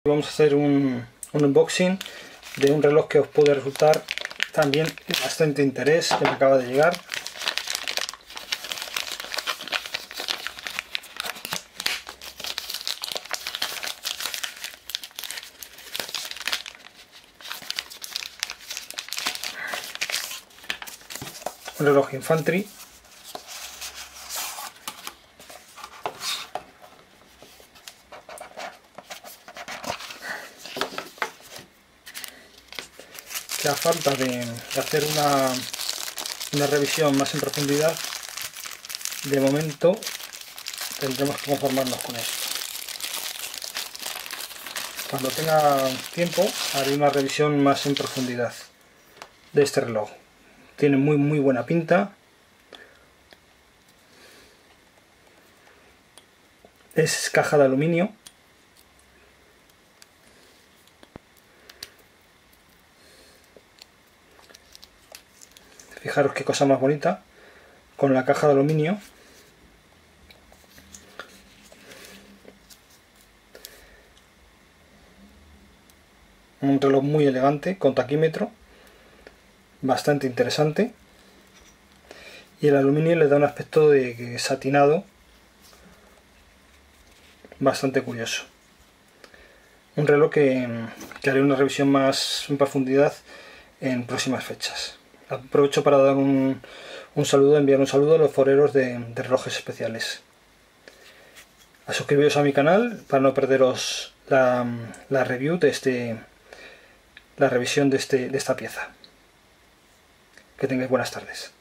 Vamos a hacer un unboxing de un reloj que os puede resultar también de bastante interés, que me acaba de llegar. Un reloj Infantry. Que a falta de hacer una revisión más en profundidad, de momento tendremos que conformarnos con esto. Cuando tenga tiempo haré una revisión más en profundidad de este reloj. Tiene muy buena pinta. Es caja de aluminio. Fijaros qué cosa más bonita con la caja de aluminio. Un reloj muy elegante con taquímetro, bastante interesante, y el aluminio le da un aspecto de satinado bastante curioso. Un reloj que haré una revisión más en profundidad en próximas fechas. Aprovecho para dar enviar un saludo a los foreros de relojes especiales. A suscribiros a mi canal para no perderos la review de la revisión de esta pieza. Que tengáis buenas tardes.